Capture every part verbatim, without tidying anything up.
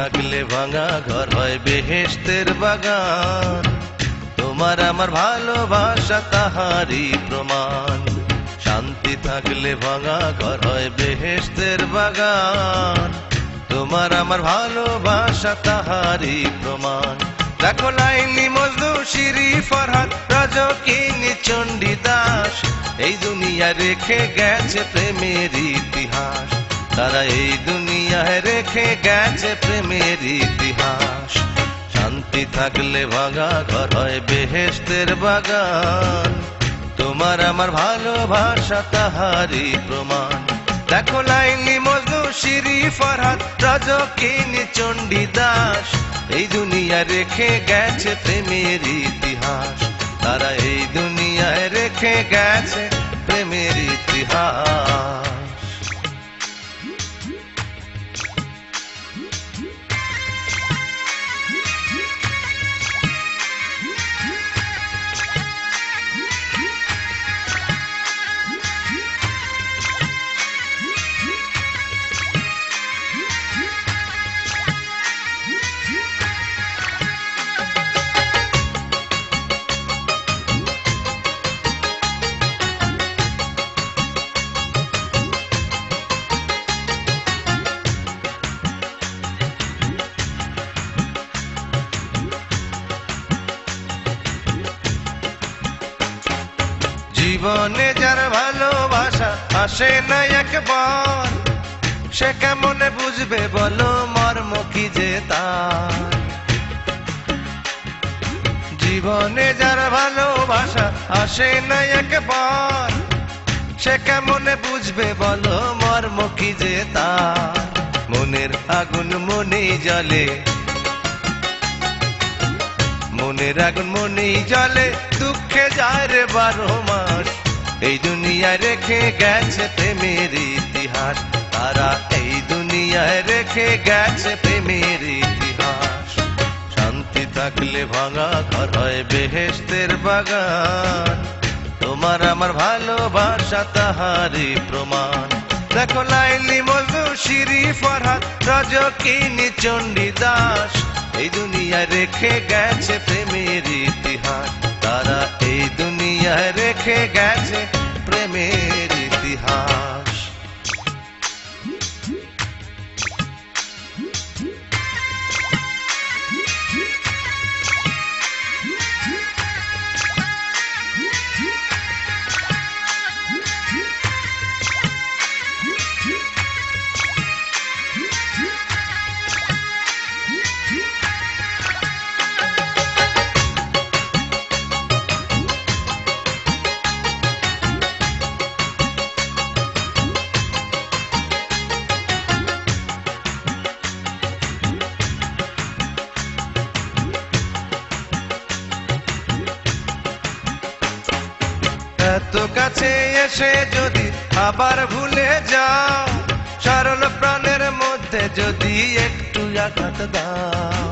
থাকলে ভাঙা ঘর হয় বেহেশতের বাগান। তোমার আমার ভালোবাসা তাহারই প্রমাণ। শান্তি থাকলে ভাঙা ঘর হয় বেহেশতের বাগান। তোমার আমার ভালোবাসা তাহারই প্রমাণ। দেখো লাইলি মজনু শিরি ফরহাদ রজকিনী চণ্ডীদাস, এই দুনিয়া রেখে গেছে প্রেমের ইতিহাস। তারা এই দুনিয়ায় রেখে গেছে প্রেমের ইতিহাস। শান্তি থাকলে ভাঙা ঘর হয় বেহেশতের বাগান। তোমার আমার ভালোবাসা তাহারই প্রমাণ। দেখো লাইলি মজনু শিরি ফরহাদ রজকিনী চণ্ডীদাস, এই দুনিয়া রেখে গেছে প্রেমের ইতিহাস। তারা এই দুনিয়ায় রেখে গেছে প্রেমের ইতিহাস। জীবনে যার ভালোবাসা আসে না একবার, সে কেমনে বুঝবে বলো মর্ম কি যে তার। জীবনে যার ভালোবাসা আসে না একবার, সে কেমনে বুঝবে বলো মর্ম কি যে তার। মনের আগুন মনেই জ্বলে, মনের আগুন মনেই জ্বলে, দুঃখে যায় রে বারো মাস। এই দুনিয়ায় রেখে গেছে প্রেমের ইতিহাস। তারা এই দুনিয়ায় রেখে গেছে প্রেমের ইতিহাস। শান্তি থাকলে ভাঙা ঘর হয় বেহেশতের বাগান। তোমার আমার ভালোবাসা তাহারই প্রমাণ। দেখো লাইলি মজনু শিরি ফরহাদ রজকিনী চণ্ডীদাস, এই দুনিয়ায় রেখে গেছে প্রেমের ইতিহাস। তারা এই দুনিয়ায় রেখে গেছে প্রেমের ইতিহাস। এত কাছে এসে যদি আবার ভুলে যাও, সরল প্রাণের মধ্যে যদি একটু আঘাত দাও।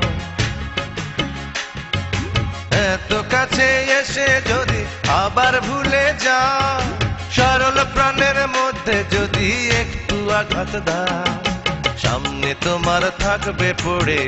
এত কাছে এসে যদি আবার ভুলে যাও, সরল প্রাণের মধ্যে যদি একটু আঘাত দাও। সামনে তোমার থাকবে পড়ে,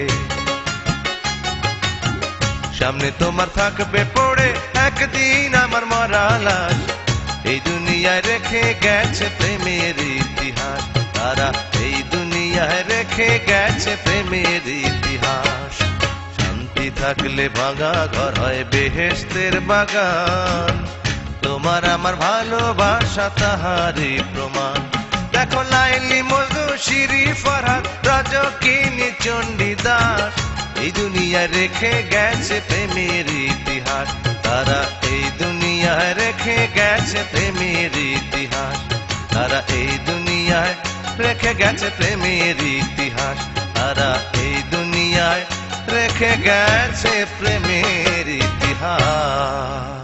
সামনে তোমার থাকবে পড়ে একদিন আমার মরা লাশ। এই দুনিয়ায় রেখে গেছে প্রেমের ইতিহাস। তারা এই দুনিয়ায় রেখে গেছে প্রেমের ইতিহাস। শান্তি থাকলে ভাঙা ঘর হয় বেহেশতের বাগান। তোমার আমার ভালোবাসা তাহারই প্রমাণ। দেখো লাইলি মজনু শিরি ফরহাদ রজকিনী চণ্ডীদাস, এই দুনিয়ায় রেখে গেছে প্রেমের ইতিহাস। তারা এই দুনিয়ায় রেখে গেছে প্রেমের ইতিহাস। তারা এই দুনিয়ায় রেখে গেছে প্রেমের ইতিহাস। তারা এই দুনিয়ায় রেখে গেছে প্রেমের ইতিহাস।